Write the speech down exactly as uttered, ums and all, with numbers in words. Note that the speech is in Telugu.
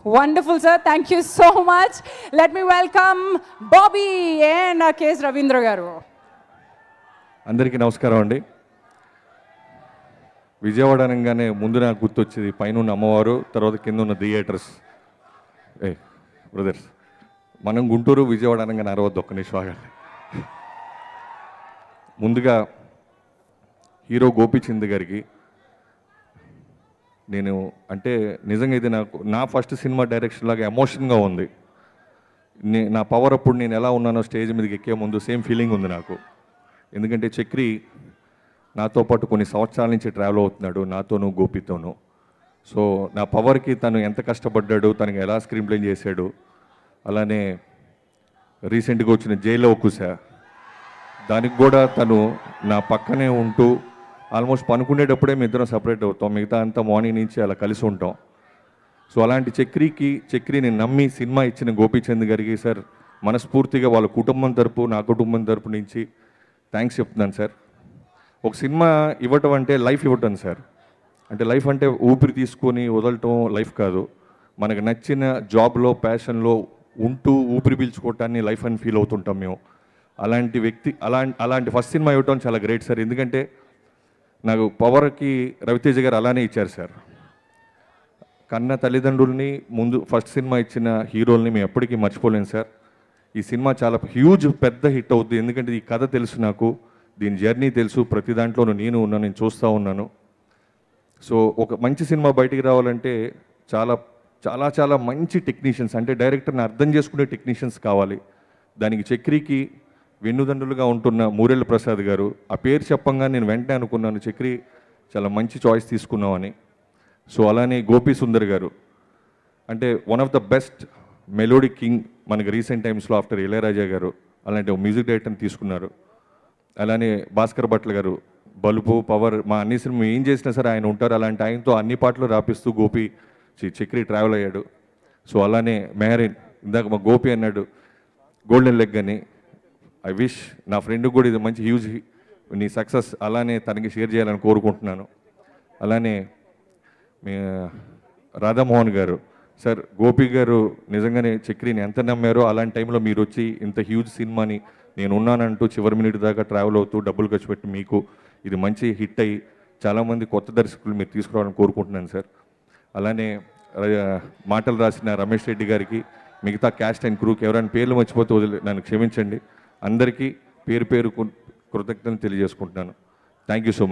Wonderful, sir. Thank you so much. Let me welcome Bobby and uh, K S Ravindra garu. అందరికీ నమస్కారం అండి. విజయవాడ అనగానే ముందు నాకు గుర్తొచ్చేది పైన ఉన్న అమ్మవారు, తర్వాత కింద ఉన్న థియేటర్స్. ఏ బ్రదర్స్, మనం గుంటూరు విజయవాడ అనగానే అరవద్దు, ఒక్క నిమిషం ఆగండి. ముందుగా హీరో గోపీచంద్ గారికి నేను అంటే నిజంగా ఇది నాకు నా ఫస్ట్ సినిమా డైరెక్షన్ లాగా ఎమోషన్గా ఉంది. నే నా పవర్ అప్పుడు నేను ఎలా ఉన్నానో స్టేజ్ మీదకి ఎక్కే ముందు సేమ్ ఫీలింగ్ ఉంది నాకు. ఎందుకంటే చక్రి నాతో పాటు కొన్ని సంవత్సరాల నుంచి ట్రావెల్ అవుతున్నాడు, నాతోనూ గోపితోనూ. సో నా పవర్కి తను ఎంత కష్టపడ్డాడు, తనకి ఎలా స్క్రీన్ ప్లే చేశాడు. అలానే రీసెంట్గా వచ్చిన జైల్లో ఒక్కుసా, దానికి కూడా తను నా పక్కనే ఉంటూ ఆల్మోస్ట్ పనుకునేటప్పుడే మేము ఇద్దరం సపరేట్ అవుతాం, మిగతా అంతా మార్నింగ్ నుంచి అలా కలిసి ఉంటాం. సో అలాంటి చక్రికి చక్రిని నమ్మి సినిమా ఇచ్చిన గోపీచంద్ గారికి సార్ మనస్ఫూర్తిగా వాళ్ళ కుటుంబం తరపు, నా కుటుంబం తరపు నుంచి థ్యాంక్స్ చెప్తున్నాను సార్. ఒక సినిమా ఇవ్వటం అంటే లైఫ్ ఇవ్వటం సార్. అంటే లైఫ్ అంటే ఊపిరి తీసుకొని వదలటం లైఫ్ కాదు. మనకు నచ్చిన జాబ్లో, ప్యాషన్లో ఉంటూ ఊపిరి పీల్చుకోవటాన్ని లైఫ్ అని ఫీల్ అవుతుంటాం మేము. అలాంటి వ్యక్తి అలా అలాంటి ఫస్ట్ సినిమా ఇవ్వటం చాలా గ్రేట్ సార్. ఎందుకంటే నాకు పవర్కి రవితేజ గారు అలానే ఇచ్చారు సార్. కన్న తల్లిదండ్రుల్ని ముందు ఫస్ట్ సినిమా ఇచ్చిన హీరోల్ని మేము ఎప్పటికీ మర్చిపోలేము సార్. ఈ సినిమా చాలా హ్యూజ్ పెద్ద హిట్ అవుతుంది. ఎందుకంటే ఈ కథ తెలుసు నాకు, దీని జర్నీ తెలుసు, ప్రతి దాంట్లోనూ నేను ఉన్నాను, నేను చూస్తూ ఉన్నాను. సో ఒక మంచి సినిమా బయటికి రావాలంటే చాలా చాలా చాలా మంచి టెక్నీషియన్స్, అంటే డైరెక్టర్ని అర్థం చేసుకునే టెక్నీషియన్స్ కావాలి. దానికి చక్రికి వెన్నుదండులుగా ఉంటున్న మూరెళ్ళ ప్రసాద్ గారు, ఆ పేరు చెప్పంగా నేను వెంటనే అనుకున్నాను చక్రి చాలా మంచి చాయిస్ తీసుకున్నామని. సో అలానే గోపీ సుందర్ గారు, అంటే one of the best melody king మనకి రీసెంట్ టైమ్స్లో ఆఫ్టర్ ఇళయరాజా గారు, అలాంటి ఒక మ్యూజిక్ డైరెక్టర్ని తీసుకున్నారు. అలానే భాస్కర్ భట్ల గారు, బలుపు, పవర్, మా అన్ని సినిమా ఏం చేసినా సరే ఆయన ఉంటారు. అలాంటి ఆయనతో అన్ని పాటలు రాపిస్తూ గోపి చక్రి ట్రావెల్ అయ్యాడు. సో అలానే మెహరీన్, ఇందాక మా గోపి అన్నాడు గోల్డెన్ లెగ్ అని. ఐ విష్ నా ఫ్రెండ్కి కూడా ఇది మంచి హ్యూజ్ నీ సక్సెస్ అలానే తనకి షేర్ చేయాలని కోరుకుంటున్నాను. అలానే మీ రాధామోహన్ గారు సార్, గోపి గారు నిజంగానే చక్రిని ఎంత నమ్మారో, అలాంటి టైంలో మీరు వచ్చి ఇంత హ్యూజ్ సినిమాని నేను ఉన్నానంటూ చివరి మినిట్ దాకా ట్రావెల్ అవుతూ డబ్బులు ఖర్చు పెట్టి మీకు ఇది మంచి హిట్ అయ్యి చాలామంది కొత్త దర్శకులు మీరు తీసుకురావాలని కోరుకుంటున్నాను సార్. అలానే మాటలు రాసిన రమేష్ రెడ్డి గారికి, మిగతా క్యాస్ట్ అండ్ క్రూకి ఎవరైనా పేర్లు మర్చిపోతే వదిలే నన్ను క్షమించండి. అందరికీ పేరు పేరు కృతజ్ఞతలు తెలియజేసుకుంటున్నాను. Thank you so much.